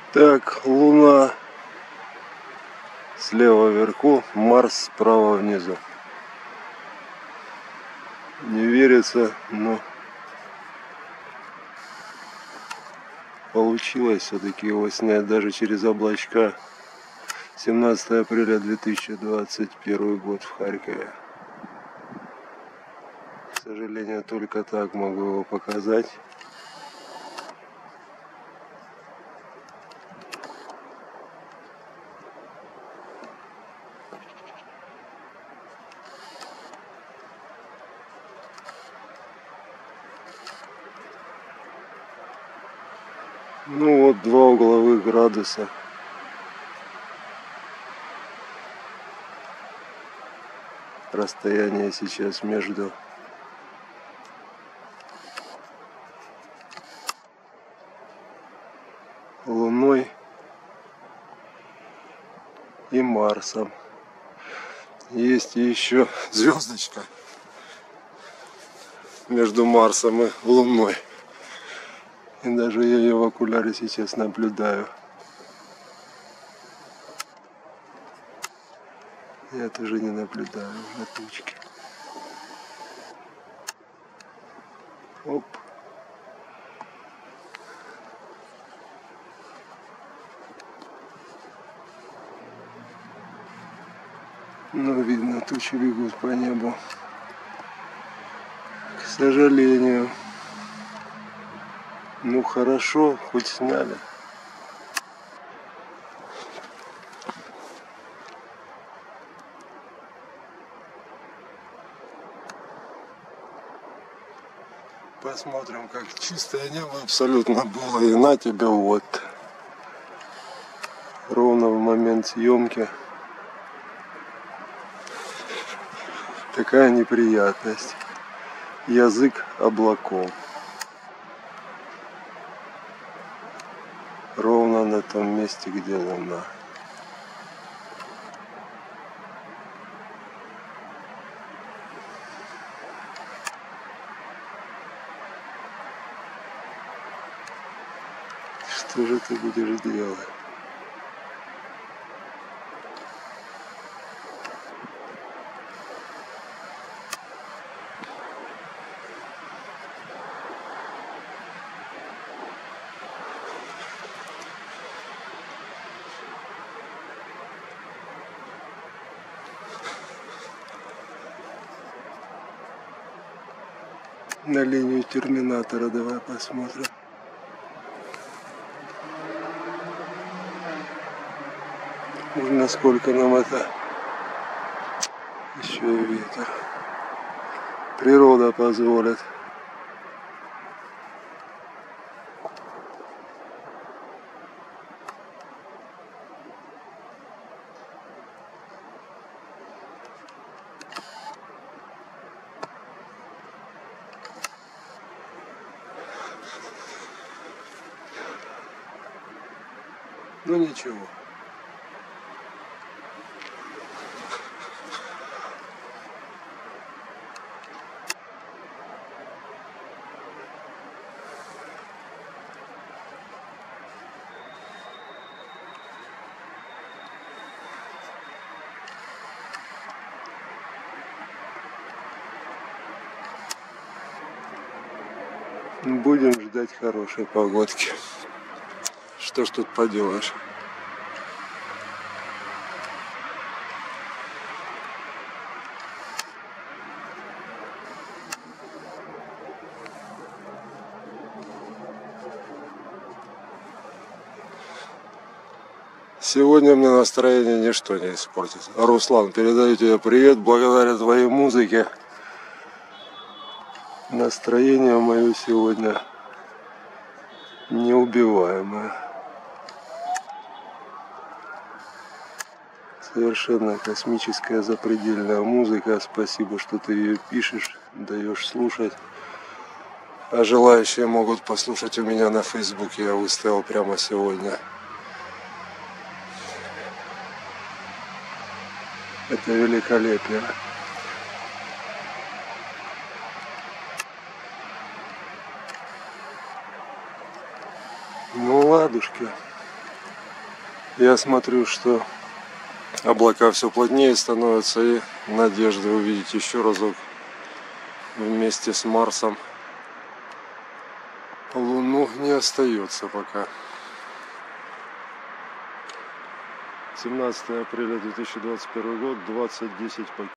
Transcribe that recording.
Так, Луна слева вверху, Марс справа внизу. Не верится, но получилось все-таки его снять даже через облачка. 17 апреля 2021 год в Харькове. К сожалению, только так могу его показать. Ну вот 2 угловых градуса. Расстояние сейчас между Луной и Марсом. Есть еще звездочка между Марсом и Луной. И даже я ее в окуляре сейчас наблюдаю. Я тоже не наблюдаю на тучке. Оп. Ну, видно, тучи бегут по небу. К сожалению. Ну, хорошо, хоть сняли. Посмотрим, как чистое небо абсолютно было. И на тебе вот. Ровно в момент съемки. Такая неприятность. Язык облаков. Ровно на том месте, где Луна. Что же ты будешь делать? На линию Терминатора давай посмотрим. Уж насколько нам это еще и ветер. Природа позволит. Ну ничего. Будем ждать хорошей погодки. Что ж тут поделаешь? Сегодня мне настроение ничто не испортит. Руслан, передаю тебе привет, благодаря твоей музыке. Настроение мое сегодня неубиваемое. Совершенно космическая, запредельная музыка. Спасибо, что ты ее пишешь, даешь слушать. А желающие могут послушать у меня на Фейсбуке. Я выставил прямо сегодня. Это великолепие. Ну, ладушки. Я смотрю, что облака все плотнее становятся, и надежды увидеть еще разок вместе с Марсом Луну не остается пока. 17 апреля 2021 год, 20:10.